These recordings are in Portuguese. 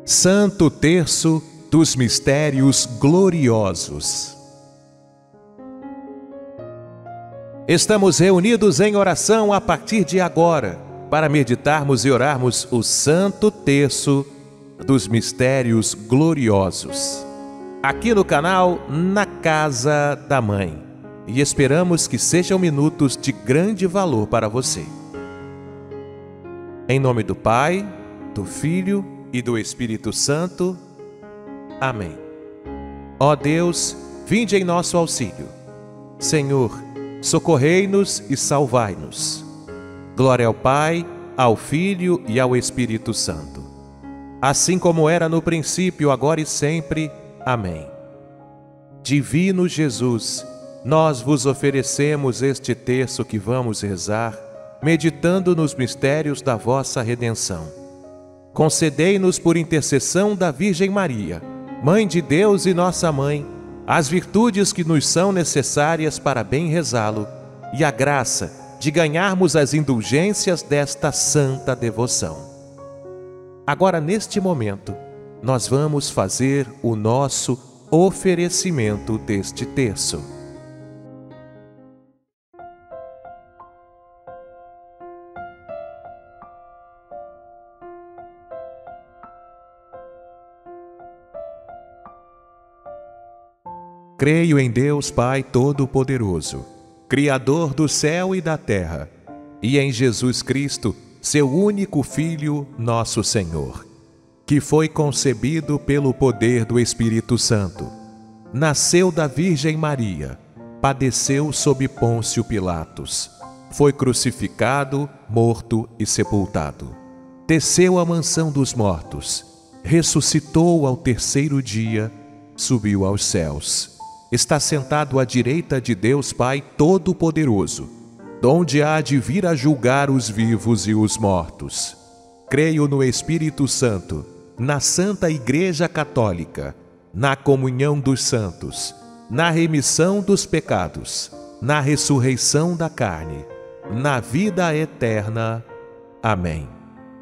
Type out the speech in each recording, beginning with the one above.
Santo Terço dos Mistérios Gloriosos. Estamos reunidos em oração a partir de agora, para meditarmos e orarmos o Santo Terço dos Mistérios Gloriosos, aqui no canal Na Casa da Mãe. E esperamos que sejam minutos de grande valor para você. Em nome do Pai, do Filho e do Espírito Santo. Amém. Ó Deus, vinde em nosso auxílio. Senhor, socorrei-nos e salvai-nos. Glória ao Pai, ao Filho e ao Espírito Santo. Assim como era no princípio, agora e sempre. Amém. Divino Jesus, nós vos oferecemos este terço que vamos rezar, meditando nos mistérios da vossa redenção. Concedei-nos, por intercessão da Virgem Maria, Mãe de Deus e nossa Mãe, as virtudes que nos são necessárias para bem rezá-lo e a graça de ganharmos as indulgências desta santa devoção. Agora, neste momento, nós vamos fazer o nosso oferecimento deste terço. Creio em Deus Pai Todo-Poderoso, Criador do céu e da terra, e em Jesus Cristo, seu único Filho, nosso Senhor, que foi concebido pelo poder do Espírito Santo, nasceu da Virgem Maria, padeceu sob Pôncio Pilatos, foi crucificado, morto e sepultado. Desceu à mansão dos mortos, ressuscitou ao terceiro dia, subiu aos céus. Está sentado à direita de Deus Pai Todo-Poderoso, donde há de vir a julgar os vivos e os mortos. Creio no Espírito Santo, na Santa Igreja Católica, na comunhão dos santos, na remissão dos pecados, na ressurreição da carne, na vida eterna. Amém.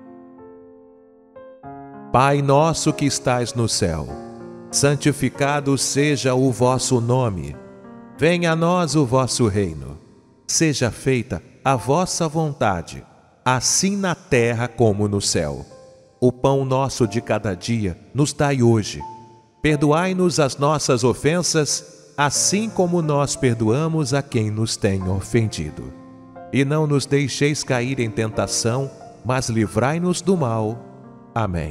Pai nosso que estais no céu, santificado seja o vosso nome. Venha a nós o vosso reino. Seja feita a vossa vontade, assim na terra como no céu. O pão nosso de cada dia nos dai hoje. Perdoai-nos as nossas ofensas, assim como nós perdoamos a quem nos tem ofendido. E não nos deixeis cair em tentação, mas livrai-nos do mal. Amém.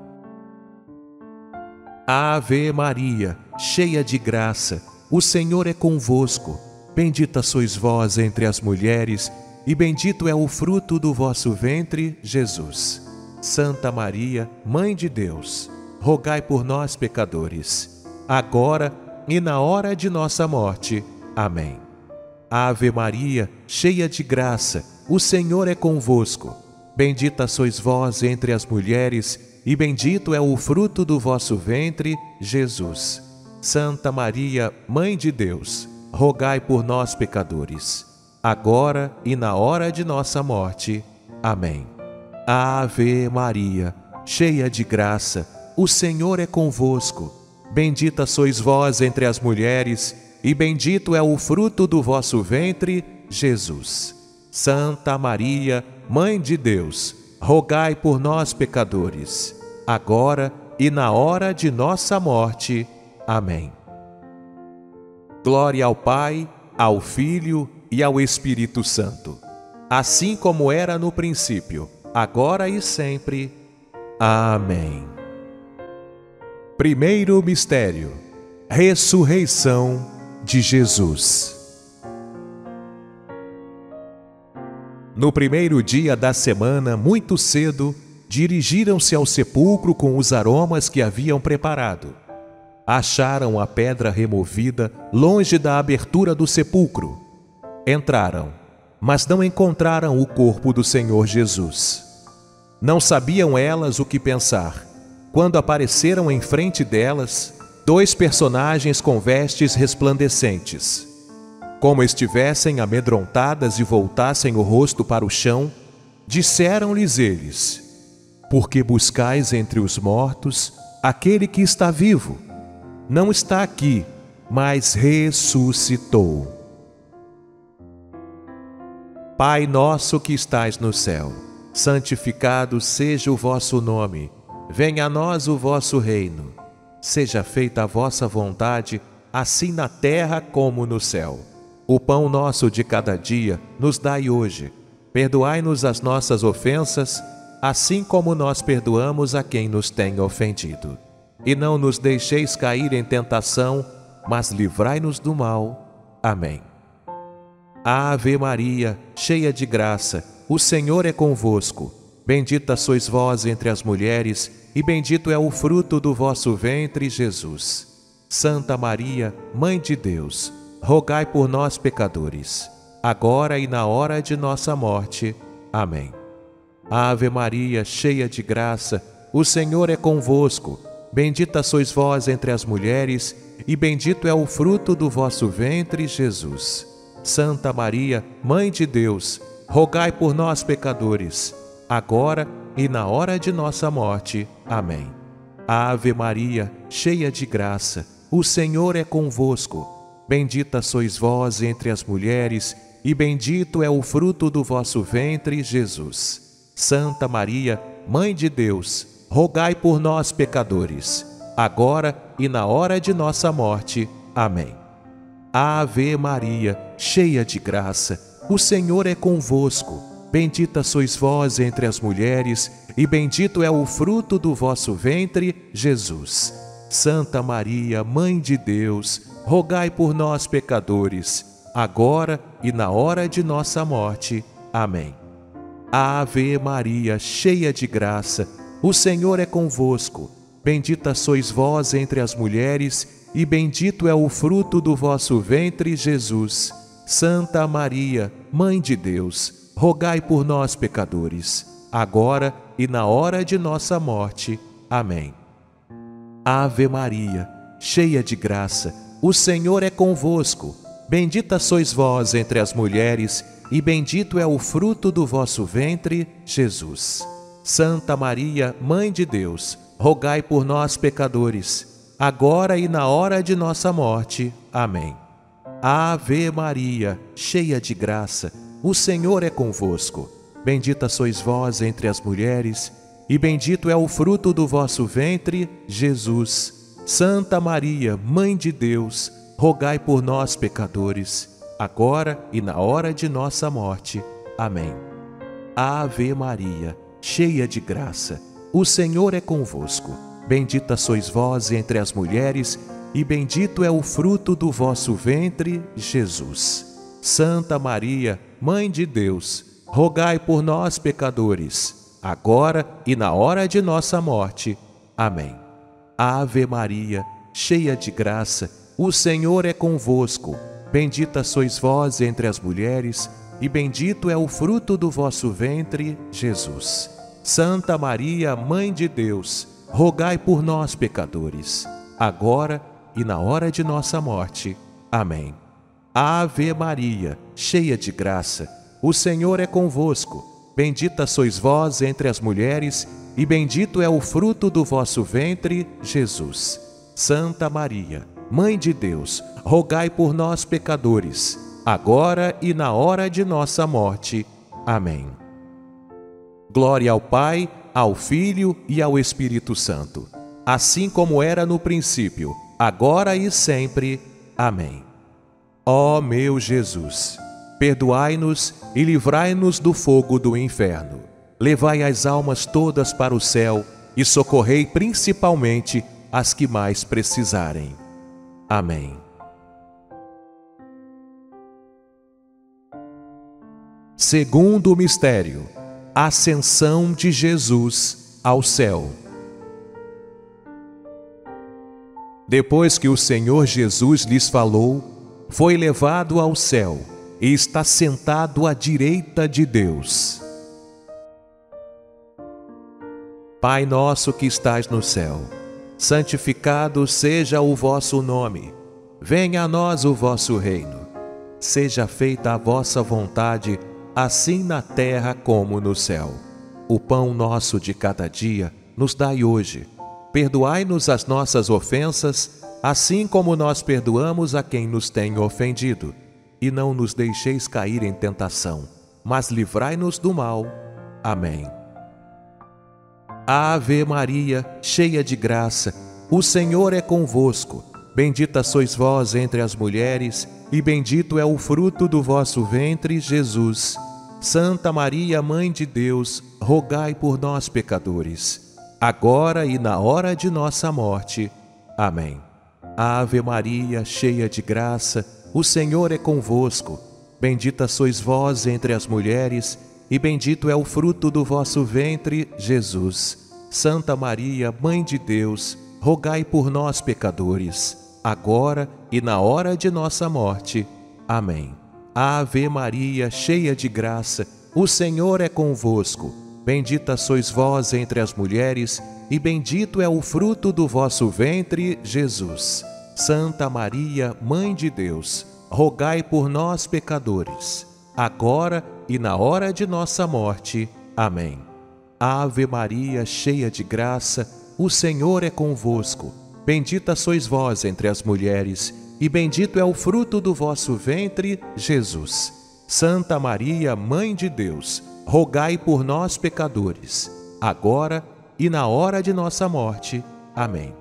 Ave Maria, cheia de graça, o Senhor é convosco. Bendita sois vós entre as mulheres, e bendito é o fruto do vosso ventre, Jesus. Santa Maria, Mãe de Deus, rogai por nós, pecadores, agora e na hora de nossa morte. Amém. Ave Maria, cheia de graça, o Senhor é convosco. Bendita sois vós entre as mulheres, e bendito é o fruto do vosso ventre, Jesus. Santa Maria, Mãe de Deus, rogai por nós, pecadores, agora e na hora de nossa morte. Amém. Ave Maria, cheia de graça, o Senhor é convosco. Bendita sois vós entre as mulheres, e bendito é o fruto do vosso ventre, Jesus. Santa Maria, Mãe de Deus, rogai por nós, pecadores, agora e na hora de nossa morte. Amém. Glória ao Pai, ao Filho e ao Espírito Santo, assim como era no princípio, agora e sempre. Amém. Primeiro mistério: ressurreição de Jesus. No primeiro dia da semana, muito cedo, dirigiram-se ao sepulcro com os aromas que haviam preparado. Acharam a pedra removida longe da abertura do sepulcro. Entraram, mas não encontraram o corpo do Senhor Jesus. Não sabiam elas o que pensar, quando apareceram em frente delas 2 personagens com vestes resplandecentes. Como estivessem amedrontadas e voltassem o rosto para o chão, disseram-lhes eles: porque buscais entre os mortos aquele que está vivo. Não está aqui, mas ressuscitou. Pai nosso que estais no céu, santificado seja o vosso nome. Venha a nós o vosso reino. Seja feita a vossa vontade, assim na terra como no céu. O pão nosso de cada dia nos dai hoje. Perdoai-nos as nossas ofensas, assim como nós perdoamos a quem nos tem ofendido. E não nos deixeis cair em tentação, mas livrai-nos do mal. Amém. Ave Maria, cheia de graça, o Senhor é convosco. Bendita sois vós entre as mulheres, e bendito é o fruto do vosso ventre, Jesus. Santa Maria, Mãe de Deus, rogai por nós, pecadores, agora e na hora de nossa morte. Amém. Ave Maria, cheia de graça, o Senhor é convosco. Bendita sois vós entre as mulheres, e bendito é o fruto do vosso ventre, Jesus. Santa Maria, Mãe de Deus, rogai por nós, pecadores, agora e na hora de nossa morte. Amém. Ave Maria, cheia de graça, o Senhor é convosco. Bendita sois vós entre as mulheres, e bendito é o fruto do vosso ventre, Jesus. Santa Maria, Mãe de Deus, rogai por nós, pecadores, agora e na hora de nossa morte. Amém. Ave Maria, cheia de graça, o Senhor é convosco. Bendita sois vós entre as mulheres, e bendito é o fruto do vosso ventre, Jesus. Santa Maria, Mãe de Deus, rogai por nós, pecadores, agora e na hora de nossa morte. Amém. Ave Maria, cheia de graça, o Senhor é convosco. Bendita sois vós entre as mulheres, e bendito é o fruto do vosso ventre, Jesus. Santa Maria, Mãe de Deus, rogai por nós, pecadores, agora e na hora de nossa morte. Amém. Ave Maria, cheia de graça, o Senhor é convosco. Bendita sois vós entre as mulheres, e bendito é o fruto do vosso ventre, Jesus. Santa Maria, Mãe de Deus, rogai por nós, pecadores, agora e na hora de nossa morte. Amém. Ave Maria, cheia de graça, o Senhor é convosco. Bendita sois vós entre as mulheres, e bendito é o fruto do vosso ventre, Jesus. Santa Maria, Mãe de Deus, rogai por nós, pecadores, agora e na hora de nossa morte. Amém. Ave Maria, cheia de graça, o Senhor é convosco. Bendita sois vós entre as mulheres, e bendito é o fruto do vosso ventre, Jesus. Santa Maria, Mãe de Deus, rogai por nós, pecadores, agora e na hora de nossa morte. Amém. Ave Maria, cheia de graça, o Senhor é convosco. Bendita sois vós entre as mulheres, e bendito é o fruto do vosso ventre, Jesus. Santa Maria, Mãe de Deus, rogai por nós, pecadores, agora e na hora de nossa morte. Amém. Ave Maria, cheia de graça, o Senhor é convosco. Bendita sois vós entre as mulheres, e bendito é o fruto do vosso ventre, Jesus. Santa Maria, Mãe de Deus, rogai por nós, pecadores, agora e na hora de nossa morte. Amém. Glória ao Pai, ao Filho e ao Espírito Santo, assim como era no princípio, agora e sempre. Amém. Ó meu Jesus, perdoai-nos e livrai-nos do fogo do inferno. Levai as almas todas para o céu e socorrei principalmente as que mais precisarem. Amém. Segundo mistério, Ascensão de Jesus ao céu. Depois que o Senhor Jesus lhes falou, foi levado ao céu e está sentado à direita de Deus. Pai nosso que estais no céu, santificado seja o vosso nome. Venha a nós o vosso reino. Seja feita a vossa vontade, assim na terra como no céu. o pão nosso de cada dia nos dai hoje. Perdoai-nos as nossas ofensas, assim como nós perdoamos a quem nos tem ofendido. E não nos deixeis cair em tentação, mas livrai-nos do mal. Amém. Ave Maria, cheia de graça, o Senhor é convosco. Bendita sois vós entre as mulheres, e bendito é o fruto do vosso ventre, Jesus. Santa Maria, Mãe de Deus, rogai por nós, pecadores, agora e na hora de nossa morte. Amém. Ave Maria, cheia de graça, o Senhor é convosco. Bendita sois vós entre as mulheres, e bendito é o fruto do vosso ventre, Jesus. Santa Maria, Mãe de Deus, rogai por nós, pecadores, agora e na hora de nossa morte. Amém. Ave Maria, cheia de graça, o Senhor é convosco. Bendita sois vós entre as mulheres, e bendito é o fruto do vosso ventre, Jesus. Santa Maria, Mãe de Deus, rogai por nós, pecadores, agora e na hora de nossa morte. Amém. Ave Maria, cheia de graça, o Senhor é convosco. Bendita sois vós entre as mulheres, e bendito é o fruto do vosso ventre, Jesus. Santa Maria, Mãe de Deus, rogai por nós, pecadores, agora e na hora de nossa morte. Amém.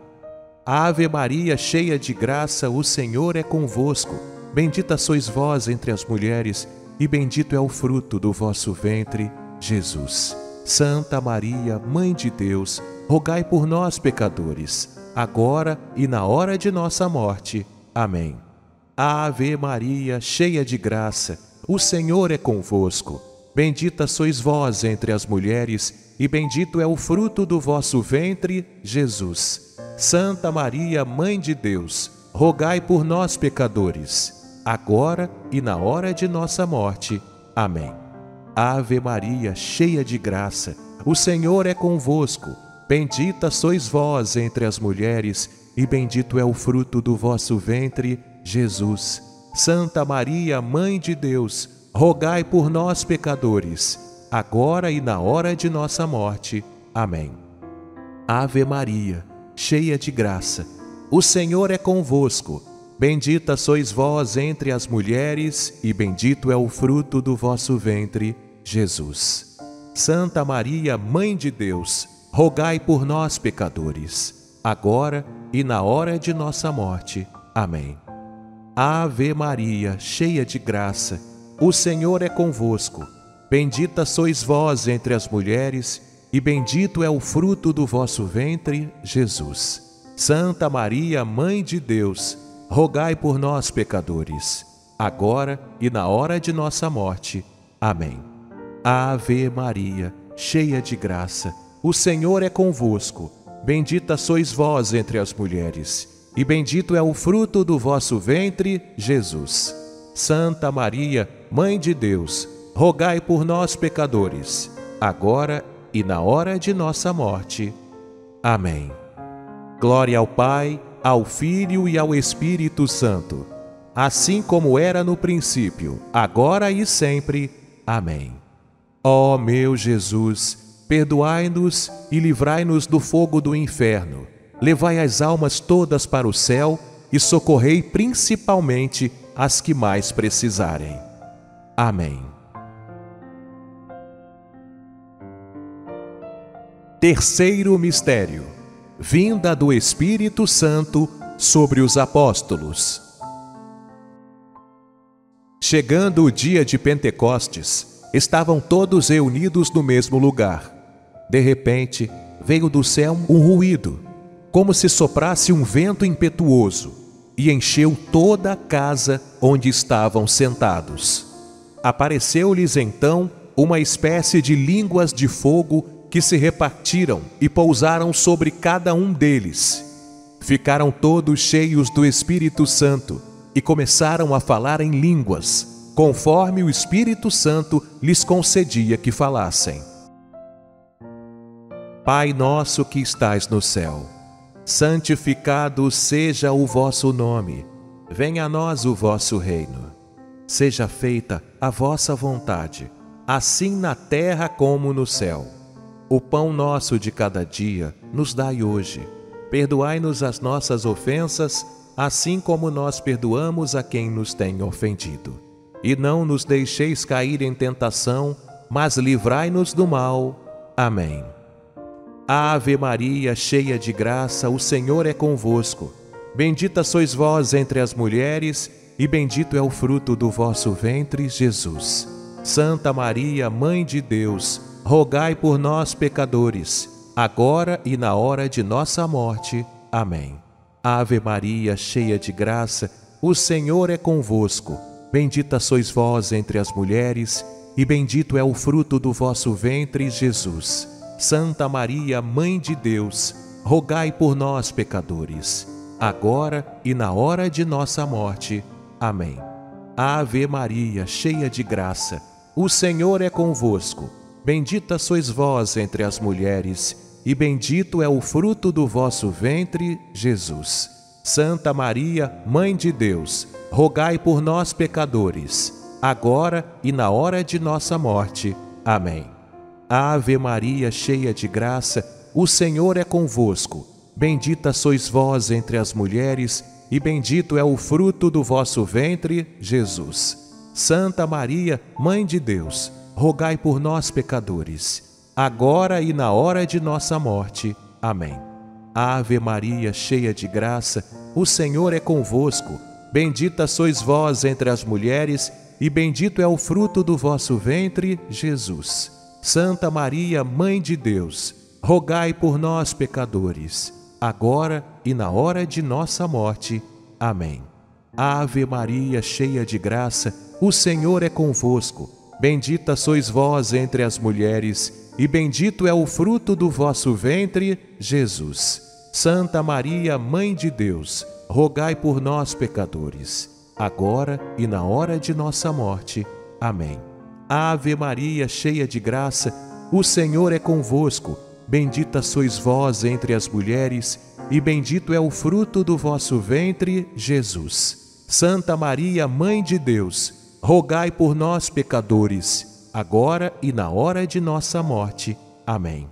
Ave Maria, cheia de graça, o Senhor é convosco. Bendita sois vós entre as mulheres, e bendito é o fruto do vosso ventre, Jesus. Santa Maria, Mãe de Deus, rogai por nós, pecadores, agora e na hora de nossa morte. Amém. Ave Maria, cheia de graça, o Senhor é convosco. Bendita sois vós entre as mulheres, e bendito é o fruto do vosso ventre, Jesus. Santa Maria, Mãe de Deus, rogai por nós, pecadores, agora e na hora de nossa morte. Amém. Ave Maria, cheia de graça, o Senhor é convosco. Bendita sois vós entre as mulheres, e bendito é o fruto do vosso ventre, Jesus. Santa Maria, Mãe de Deus, rogai por nós, pecadores, agora e na hora de nossa morte. Amém. Ave Maria, cheia de graça, o Senhor é convosco. Bendita sois vós entre as mulheres, e bendito é o fruto do vosso ventre, Jesus. Santa Maria, Mãe de Deus, rogai por nós, pecadores, agora e na hora de nossa morte. Amém. Ave Maria, cheia de graça, o Senhor é convosco. Bendita sois vós entre as mulheres, e bendito é o fruto do vosso ventre, Jesus. Santa Maria, Mãe de Deus, rogai por nós, pecadores, agora e na hora de nossa morte. Amém. Ave Maria, cheia de graça, o Senhor é convosco. Bendita sois vós entre as mulheres, e bendito é o fruto do vosso ventre, Jesus. Santa Maria, Mãe de Deus, rogai por nós, pecadores, agora e na hora de nossa morte. Amém. Glória ao Pai, ao Filho e ao Espírito Santo, assim como era no princípio, agora e sempre. Amém. Ó meu Jesus, perdoai-nos e livrai-nos do fogo do inferno. Levai as almas todas para o céu e socorrei principalmente as que mais precisarem. Amém. Terceiro mistério: vinda do Espírito Santo sobre os apóstolos. Chegando o dia de Pentecostes, estavam todos reunidos no mesmo lugar. De repente, veio do céu um ruído, como se soprasse um vento impetuoso, e encheu toda a casa onde estavam sentados. Apareceu-lhes então uma espécie de línguas de fogo que se repartiram e pousaram sobre cada um deles. Ficaram todos cheios do Espírito Santo e começaram a falar em línguas, conforme o Espírito Santo lhes concedia que falassem. Pai nosso que estais no céu, santificado seja o vosso nome. Venha a nós o vosso reino. Seja feita a vossa vontade, assim na terra como no céu. O pão nosso de cada dia nos dai hoje. Perdoai-nos as nossas ofensas, assim como nós perdoamos a quem nos tem ofendido. E não nos deixeis cair em tentação, mas livrai-nos do mal. Amém. Ave Maria, cheia de graça, o Senhor é convosco. Bendita sois vós entre as mulheres, e bendito é o fruto do vosso ventre, Jesus. Santa Maria, Mãe de Deus, rogai por nós, pecadores, agora e na hora de nossa morte. Amém. Ave Maria, cheia de graça, o Senhor é convosco. Bendita sois vós entre as mulheres, e bendito é o fruto do vosso ventre, Jesus. Santa Maria, Mãe de Deus, rogai por nós, pecadores, agora e na hora de nossa morte. Amém. Ave Maria, cheia de graça, o Senhor é convosco. Bendita sois vós entre as mulheres, e bendito é o fruto do vosso ventre, Jesus. Santa Maria, Mãe de Deus, rogai por nós, pecadores, agora e na hora de nossa morte. Amém. Ave Maria, cheia de graça, o Senhor é convosco. Bendita sois vós entre as mulheres, e bendito é o fruto do vosso ventre, Jesus. Santa Maria, Mãe de Deus, rogai por nós, pecadores, agora e na hora de nossa morte. Amém. Ave Maria, cheia de graça, o Senhor é convosco. Bendita sois vós entre as mulheres, e bendito é o fruto do vosso ventre, Jesus. Santa Maria, Mãe de Deus, rogai por nós, pecadores, agora e na hora de nossa morte. Amém. Ave Maria, cheia de graça, o Senhor é convosco. Bendita sois vós entre as mulheres, e bendito é o fruto do vosso ventre, Jesus. Santa Maria, Mãe de Deus, rogai por nós, pecadores, agora e na hora de nossa morte. Amém. Ave Maria, cheia de graça, o Senhor é convosco. Bendita sois vós entre as mulheres, e bendito é o fruto do vosso ventre, Jesus. Santa Maria, Mãe de Deus, rogai por nós, pecadores, agora e na hora de nossa morte. Amém.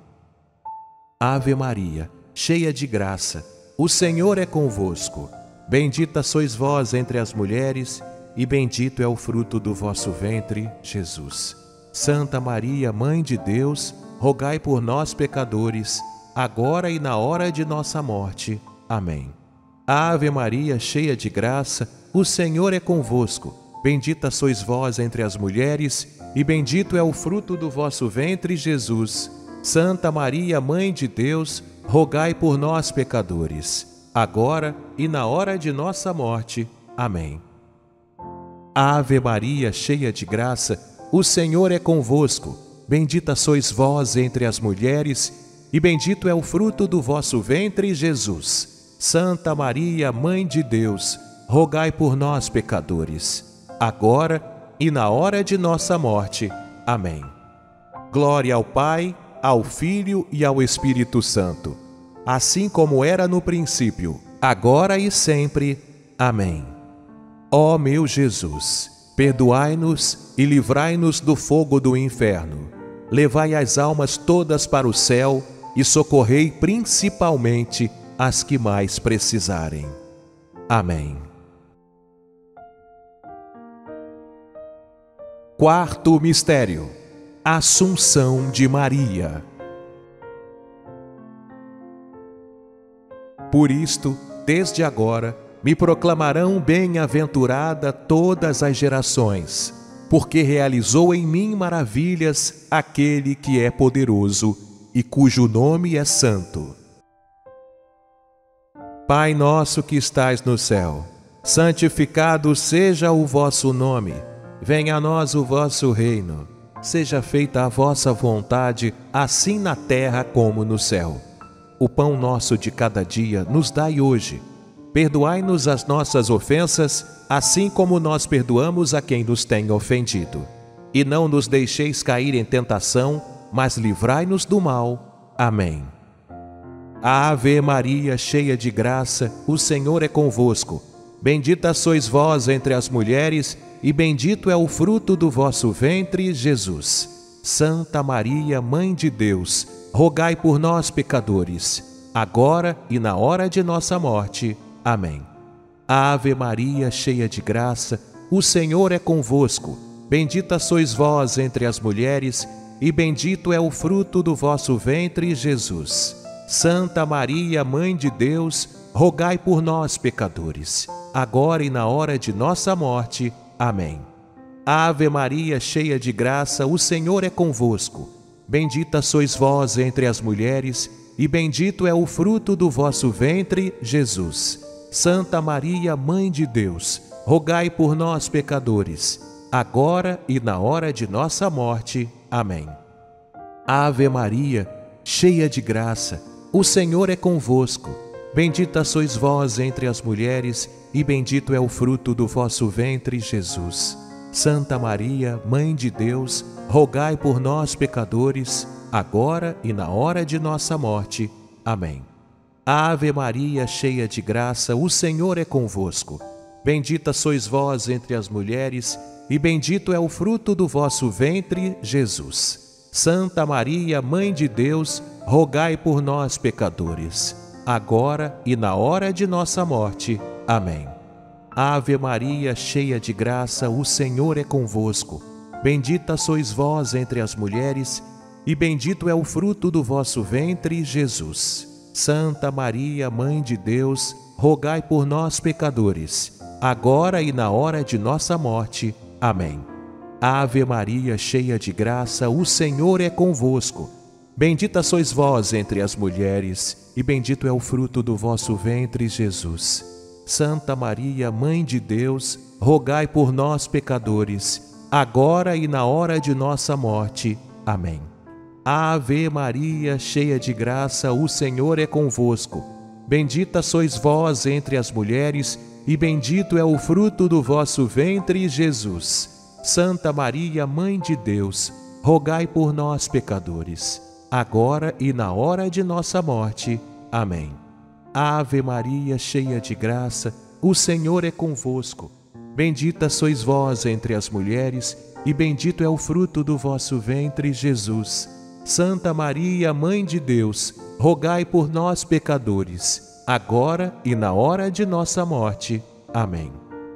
Ave Maria, cheia de graça, o Senhor é convosco. Bendita sois vós entre as mulheres, e bendito é o fruto do vosso ventre, Jesus. Santa Maria, Mãe de Deus, rogai por nós, pecadores, agora e na hora de nossa morte. Amém. Ave Maria, cheia de graça, o Senhor é convosco. Bendita sois vós entre as mulheres, e bendito é o fruto do vosso ventre, Jesus. Santa Maria, Mãe de Deus, rogai por nós, pecadores, agora e na hora de nossa morte. Amém. Ave Maria, cheia de graça, o Senhor é convosco. Bendita sois vós entre as mulheres, e bendito é o fruto do vosso ventre, Jesus. Santa Maria, Mãe de Deus, rogai por nós, pecadores, agora e na hora de nossa morte. Amém. Glória ao Pai, ao Filho e ao Espírito Santo, assim como era no princípio, agora e sempre. Amém. Ó meu Jesus, perdoai-nos e livrai-nos do fogo do inferno. Levai as almas todas para o céu e socorrei principalmente as que mais precisarem. Amém. Quarto mistério: Assunção de Maria. Por isto, desde agora, me proclamarão bem-aventurada todas as gerações, porque realizou em mim maravilhas aquele que é poderoso e cujo nome é santo. Pai nosso que estais no céu, santificado seja o vosso nome. Venha a nós o vosso reino. Seja feita a vossa vontade, assim na terra como no céu. O pão nosso de cada dia nos dai hoje. Perdoai-nos as nossas ofensas, assim como nós perdoamos a quem nos tem ofendido. E não nos deixeis cair em tentação, mas livrai-nos do mal. Amém. Ave Maria, cheia de graça, o Senhor é convosco. Bendita sois vós entre as mulheres, e bendito é o fruto do vosso ventre, Jesus. Santa Maria, Mãe de Deus, rogai por nós, pecadores, agora e na hora de nossa morte. Amém. Ave Maria, cheia de graça, o Senhor é convosco. Bendita sois vós entre as mulheres, e bendito é o fruto do vosso ventre, Jesus. Santa Maria, Mãe de Deus, rogai por nós, pecadores, agora e na hora de nossa morte. Amém. Ave Maria, cheia de graça, o Senhor é convosco. Bendita sois vós entre as mulheres, e bendito é o fruto do vosso ventre, Jesus. Santa Maria, Mãe de Deus, rogai por nós, pecadores, agora e na hora de nossa morte. Amém. Ave Maria, cheia de graça, o Senhor é convosco. Bendita sois vós entre as mulheres, e bendito é o fruto do vosso ventre, Jesus. Santa Maria, Mãe de Deus, rogai por nós, pecadores, agora e na hora de nossa morte. Amém. Ave Maria, cheia de graça, o Senhor é convosco. Bendita sois vós entre as mulheres, e bendito é o fruto do vosso ventre, Jesus. Santa Maria, Mãe de Deus, rogai por nós, pecadores, agora e na hora de nossa morte. Amém. Ave Maria, cheia de graça, o Senhor é convosco. Bendita sois vós entre as mulheres, e bendito é o fruto do vosso ventre, Jesus. Santa Maria, Mãe de Deus, rogai por nós, pecadores, agora e na hora de nossa morte. Amém. Ave Maria, cheia de graça, o Senhor é convosco. Bendita sois vós entre as mulheres, e bendito é o fruto do vosso ventre, Jesus. Santa Maria, Mãe de Deus, rogai por nós, pecadores, agora e na hora de nossa morte. Amém. Ave Maria, cheia de graça, o Senhor é convosco. Bendita sois vós entre as mulheres, e bendito é o fruto do vosso ventre, Jesus. Santa Maria, Mãe de Deus, rogai por nós, pecadores, agora e na hora de nossa morte. Amém. Ave Maria, cheia de graça, o Senhor é convosco. Bendita sois vós entre as mulheres, e bendito é o fruto do vosso ventre, Jesus. Santa Maria, Mãe de Deus, rogai por nós, pecadores, agora e na hora de nossa morte. Amém.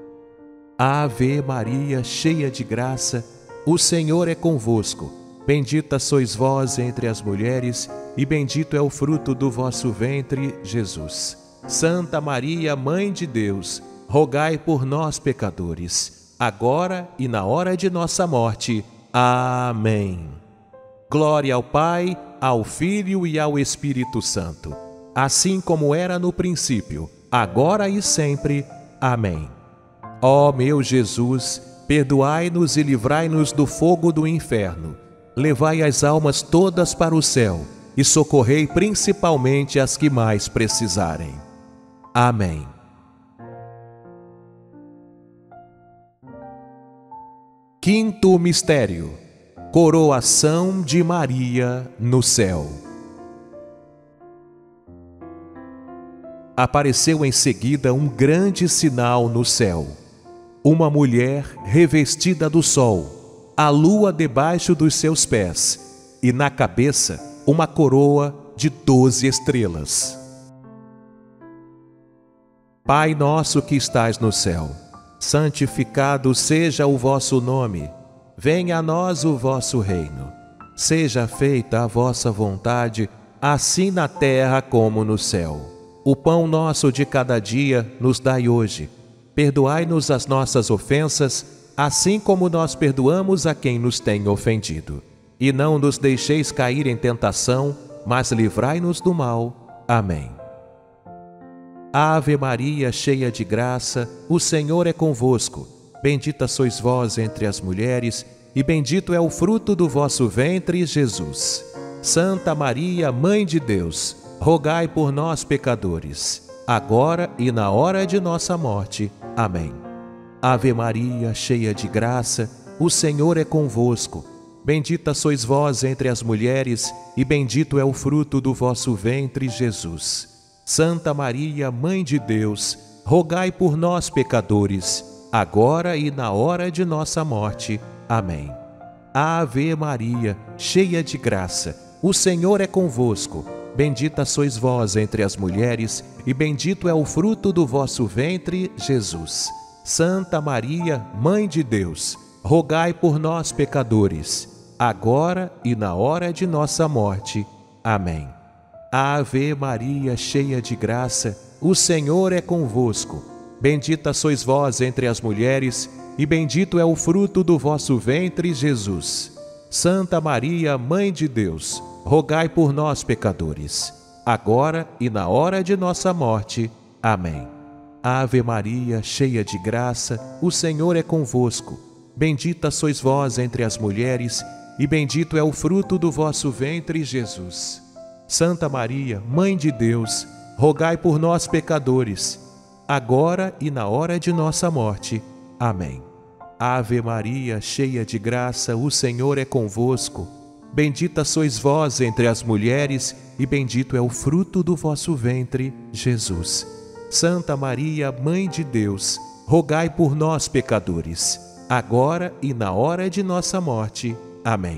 Ave Maria, cheia de graça, o Senhor é convosco. Bendita sois vós entre as mulheres, e bendito é o fruto do vosso ventre, Jesus. Santa Maria, Mãe de Deus, rogai por nós, pecadores, agora e na hora de nossa morte. Amém. Glória ao Pai, ao Filho e ao Espírito Santo, assim como era no princípio, agora e sempre. Amém. Ó meu Jesus, perdoai-nos e livrai-nos do fogo do inferno. Levai as almas todas para o céu e socorrei principalmente as que mais precisarem. Amém. Quinto mistério: coroação de Maria no céu. Apareceu em seguida um grande sinal no céu: uma mulher revestida do sol, a lua debaixo dos seus pés, e na cabeça uma coroa de 12 estrelas. Pai nosso que estais no céu, santificado seja o vosso nome. Venha a nós o vosso reino. Seja feita a vossa vontade, assim na terra como no céu. O pão nosso de cada dia nos dai hoje. Perdoai-nos as nossas ofensas, assim como nós perdoamos a quem nos tem ofendido. E não nos deixeis cair em tentação, mas livrai-nos do mal. Amém. Ave Maria, cheia de graça, o Senhor é convosco. Bendita sois vós entre as mulheres, e bendito é o fruto do vosso ventre, Jesus. Santa Maria, Mãe de Deus, rogai por nós, pecadores, agora e na hora de nossa morte. Amém. Ave Maria, cheia de graça, o Senhor é convosco. Bendita sois vós entre as mulheres, e bendito é o fruto do vosso ventre, Jesus. Santa Maria, Mãe de Deus, rogai por nós, pecadores, agora e na hora de nossa morte. Amém. Ave Maria, cheia de graça, o Senhor é convosco. Bendita sois vós entre as mulheres, e bendito é o fruto do vosso ventre, Jesus. Santa Maria, Mãe de Deus, rogai por nós, pecadores, agora e na hora de nossa morte. Amém. Ave Maria, cheia de graça, o Senhor é convosco. Bendita sois vós entre as mulheres, e bendito é o fruto do vosso ventre, Jesus. Santa Maria, Mãe de Deus, rogai por nós, pecadores, agora e na hora de nossa morte. Amém. Ave Maria, cheia de graça, o Senhor é convosco. Bendita sois vós entre as mulheres, e bendito é o fruto do vosso ventre, Jesus. Santa Maria, Mãe de Deus, rogai por nós, pecadores, agora e na hora de nossa morte. Amém. Ave Maria, cheia de graça, o Senhor é convosco. Bendita sois vós entre as mulheres, e bendito é o fruto do vosso ventre, Jesus. Santa Maria, Mãe de Deus, rogai por nós, pecadores, agora e na hora de nossa morte. Amém.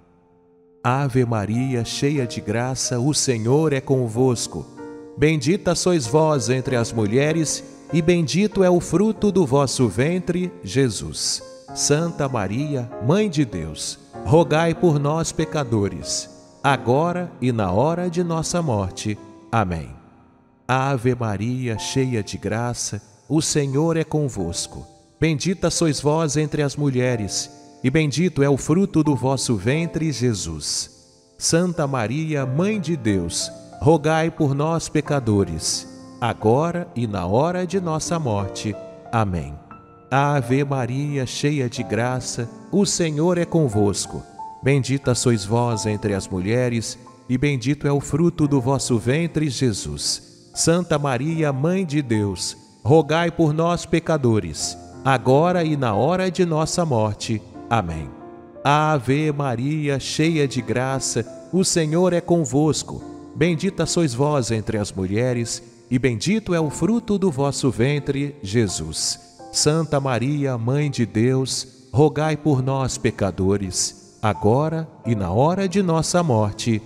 Ave Maria, cheia de graça, o Senhor é convosco. Bendita sois vós entre as mulheres, e bendito é o fruto do vosso ventre, Jesus. Santa Maria, Mãe de Deus, rogai por nós, pecadores, agora e na hora de nossa morte. Amém. Ave Maria, cheia de graça, o Senhor é convosco. Bendita sois vós entre as mulheres, e bendito é o fruto do vosso ventre, Jesus. Santa Maria, Mãe de Deus, rogai por nós, pecadores, agora e na hora de nossa morte. Amém. Ave Maria, cheia de graça, o Senhor é convosco. Bendita sois vós entre as mulheres, e bendito é o fruto do vosso ventre, Jesus. Santa Maria, Mãe de Deus, rogai por nós, pecadores, agora e na hora de nossa morte. Amém. Ave Maria, cheia de graça, o Senhor é convosco. Bendita sois vós entre as mulheres, e bendito é o fruto do vosso ventre, Jesus. Santa Maria, Mãe de Deus, rogai por nós, pecadores, agora e na hora de nossa morte.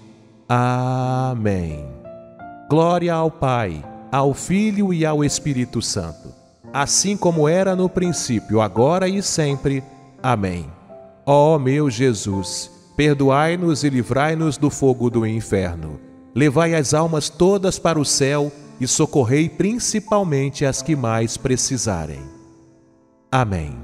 Amém. Glória ao Pai, ao Filho e ao Espírito Santo, assim como era no princípio, agora e sempre. Amém. Ó meu Jesus, perdoai-nos e livrai-nos do fogo do inferno. Levai as almas todas para o céu e socorrei principalmente as que mais precisarem. Amém.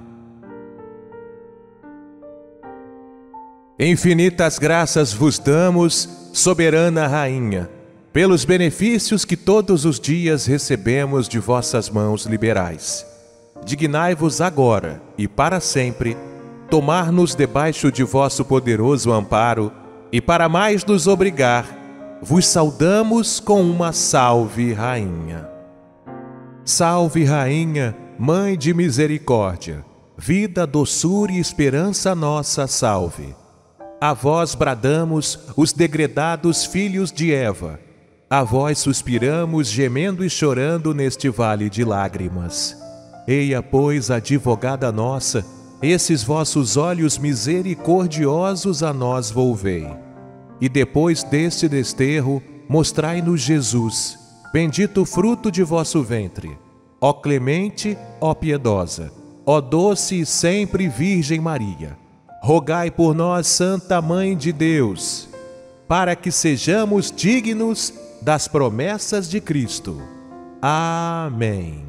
Infinitas graças vos damos, soberana Rainha, pelos benefícios que todos os dias recebemos de vossas mãos liberais. Dignai-vos agora e para sempre tomar-nos debaixo de vosso poderoso amparo, e para mais nos obrigar, vos saudamos com uma salve, Rainha. Salve, Rainha, Mãe de misericórdia, vida, doçura e esperança nossa, salve. A vós bradamos, os degredados filhos de Eva. A vós suspiramos, gemendo e chorando neste vale de lágrimas. Eia, pois, advogada nossa, esses vossos olhos misericordiosos a nós volvei. E depois deste desterro, mostrai-nos Jesus, bendito fruto de vosso ventre. Ó clemente, ó piedosa, ó doce e sempre Virgem Maria, rogai por nós, Santa Mãe de Deus, para que sejamos dignos das promessas de Cristo. Amém.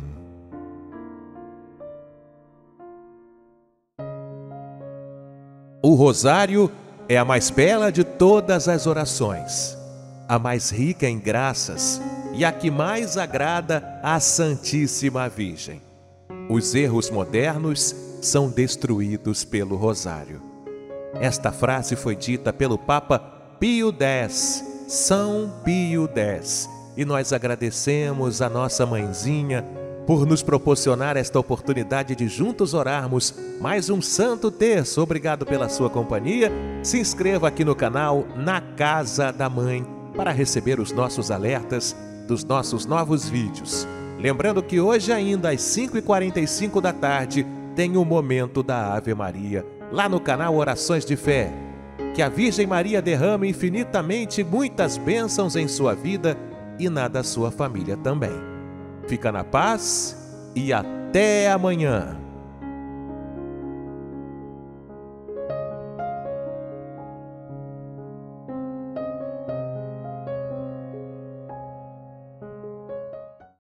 O rosário é a mais bela de todas as orações, a mais rica em graças e a que mais agrada à Santíssima Virgem. Os erros modernos são destruídos pelo rosário. Esta frase foi dita pelo Papa Pio X, São Pio X, e nós agradecemos a nossa mãezinha por nos proporcionar esta oportunidade de juntos orarmos mais um Santo Terço. Obrigado pela sua companhia. Se inscreva aqui no canal Na Casa da Mãe para receber os nossos alertas dos nossos novos vídeos. Lembrando que hoje ainda às 5h45 da tarde tem o momento da Ave Maria lá no canal Orações de Fé. Que a Virgem Maria derrame infinitamente muitas bênçãos em sua vida e na da sua família também. Fica na paz e até amanhã.